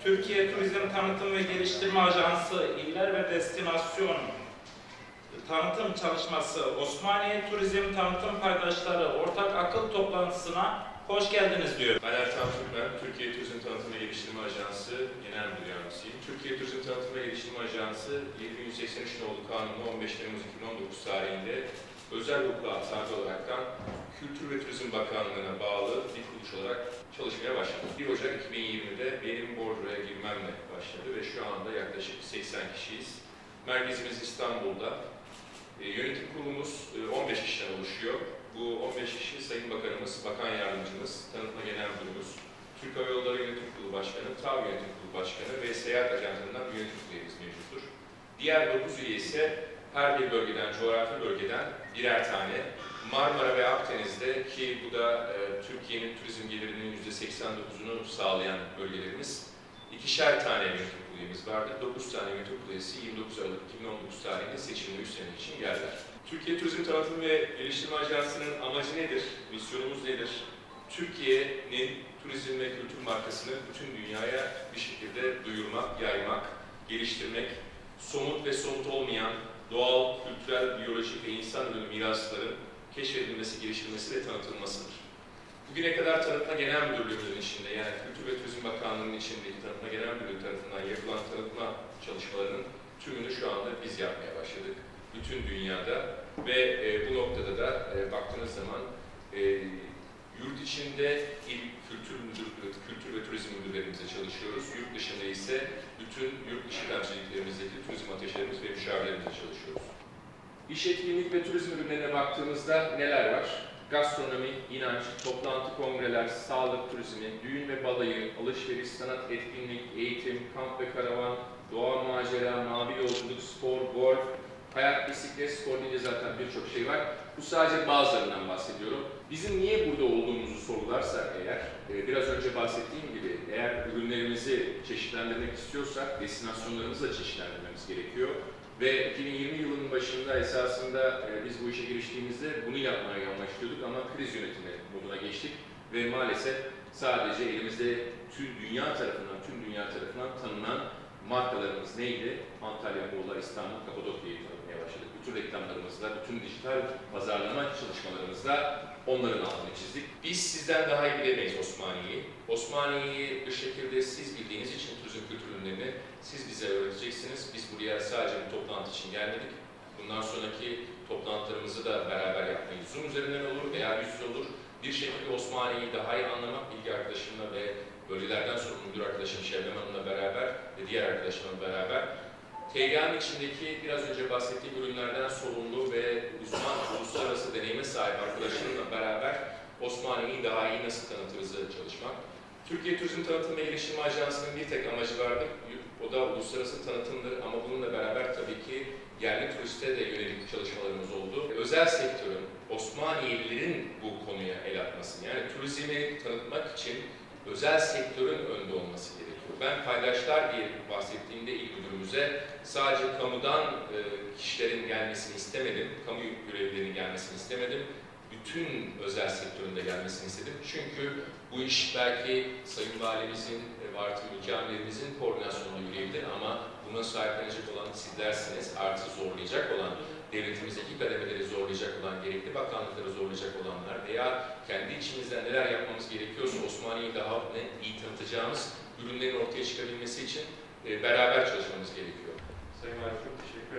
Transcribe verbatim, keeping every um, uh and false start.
Türkiye Turizm Tanıtım ve Geliştirme Ajansı İller ve Destinasyon Tanıtım Çalışması Osmaniye Turizm Tanıtım Paydaşları Ortak Akıl Toplantısına hoş geldiniz diyor. Ben Ertan Türkmen, Türkiye Turizm Tanıtım ve Geliştirme Ajansı Genel Müdür Yardımcısıyım. Türkiye Turizm Tanıtım ve Geliştirme Ajansı yedi bin yüz seksen üç nolu Kanunu on beş Temmuz iki bin on dokuz tarihinde özel hukuka tabi olaraktan Kültür ve Turizm Bakanlığı'na bağlı bir kuruluş olarak çalışmaya başladı. bir Ocak iki bin yirmide benim bordroya girmemle başladı ve şu anda yaklaşık seksen kişiyiz. Merkezimiz İstanbul'da. E, yönetim kurulumuz e, on beş kişiden oluşuyor. Bu on beş kişi Sayın Bakanımız, Bakan Yardımcımız, Tanıtma Genel Müdürümüz, Türk Hava Yolları Yönetim Kurulu Başkanı, TAV Yönetim Kurulu Başkanı ve Seyahat Ajanslarından bir yönetim kurulu üyemiz mevcuttur. Diğer dokuz üye ise her bir bölgeden, coğrafi bölgeden birer tane. Marmara ve Akdeniz'de ki bu da e, Türkiye'nin turizm gelirinin yüzde seksen dokuzunu sağlayan bölgelerimiz, ikişer tane yönetim kurulu üyemiz vardır. dokuz tane yönetim kurulu üyesi yirmi dokuz Aralık iki bin on dokuz tarihinde seçimde üç sene için geldiler. Türkiye Turizm Tanıtım ve Geliştirme Ajansı'nın amacı nedir? Misyonumuz nedir? Türkiye'nin turizm ve kültür markasını bütün dünyaya bir şekilde duyurmak, yaymak, geliştirmek, somut ve somut olmayan doğal, kültürel, biyolojik ve insan ürünü mirasların keşfedilmesi, geliştirilmesi ve tanıtılmasıdır. Bugüne kadar Tanıtma Genel Müdürlüğümüzün içinde, yani Kültür ve Turizm Bakanlığı'nın içindeki Tanıtma Genel Müdürlüğü tarafından yapılan tanıtma çalışmalarının tümünü şu anda biz yapmaya başladık. Bütün dünyada ve e, bu noktada da e, baktığınız zaman e, yurt içinde il kültür, müdür, kültür ve turizm müdürlerimizle çalışıyoruz. Yurt dışında ise bütün yurt dışı temsilciliklerimizdeki turizm ateşlerimiz ve müşavirlerimizle çalışıyoruz. İş etkinlik ve turizm ürünlerine baktığımızda neler var? Gastronomi, inanç, toplantı, kongreler, sağlık turizmi, düğün ve balayı, alışveriş, sanat, etkinlik, eğitim, kamp ve karavan, doğa, macera, mavi yolculuk, spor, golf, kayak, bisiklet, spor deyince zaten birçok şey var. Bu sadece bazılarından bahsediyorum. Bizim niye burada olduğumuzu sorularsak eğer, biraz önce bahsettiğim gibi eğer ürünlerimizi çeşitlendirmek istiyorsak destinasyonlarımızı da çeşitlendirmemiz gerekiyor. Ve iki bin yirmi yılının başında esasında e, biz bu işe giriştiğimizde bunu yapmaya amaçlıyorduk ama kriz yönetimi moduna geçtik ve maalesef sadece elimizde tüm dünya tarafından, tüm dünya tarafından tanınan markalarımız neydi? Antalya, Muğla, İstanbul, Kapadokya'yı tanıtmaya başladık. Bütün reklamlarımızla, bütün dijital pazarlama çalışmalarımızla onların altını çizdik. Biz sizden daha iyi bilemeyiz Osmaniye'yi. Osmaniye'yi bir şekilde siz bildiğiniz için turizm kültür ürünlerini siz bize öğreteceksiniz. Biz buraya sadece bir toplantı için gelmedik. Bundan sonraki toplantılarımızı da beraber yapmayı Zoom üzerinden olur veya yüz yüze olur. Bir şekilde Osmaniye'yi daha iyi anlamak, bilgi arkadaşımla ve bölgelerden sorumlu müdür arkadaşım Şebnem Hanım'la beraber ve diğer arkadaşımla beraber T G A'nın içindeki biraz önce bahsettiğim ürünlerden sorumlu ve uzman, uluslararası deneyime sahip arkadaşlarımla beraber Osmaniye'yi daha iyi nasıl tanıtırızı çalışmak. Türkiye Turizm Tanıtım ve Geliştirme Ajansı'nın bir tek amacı vardır. O da uluslararası tanıtımdır ama bununla beraber tabii ki yerli turiste de yönelik çalışmalarımız oldu. Özel sektörün, Osmaniyelilerin bu konuya el atması, yani turizmi tanıtmak için özel sektörün önde olması gerekiyor. Ben paydaşlar diye bahsettiğimde ilk müdürümüze sadece kamudan e, kişilerin gelmesini istemedim, kamu görevlilerinin gelmesini istemedim. Bütün özel sektöründe gelmesini istedim. Çünkü bu iş belki Sayın Valimizin ve artı mükemmelimizin koordinasyonunda yürüyebilir ama buna sahiplenecek olan sizlersiniz. Artı zorlayacak olan, devletimizdeki kademeleri zorlayacak olan, gerekli bakanlıkları zorlayacak olanlar veya kendi içimizden neler yapmamız gerekiyorsa Osmaniye'yi daha ne, iyi tanıtacağımız ürünlerin ortaya çıkabilmesi için e, beraber çalışmamız gerekiyor. Sayın Valim çok teşekkür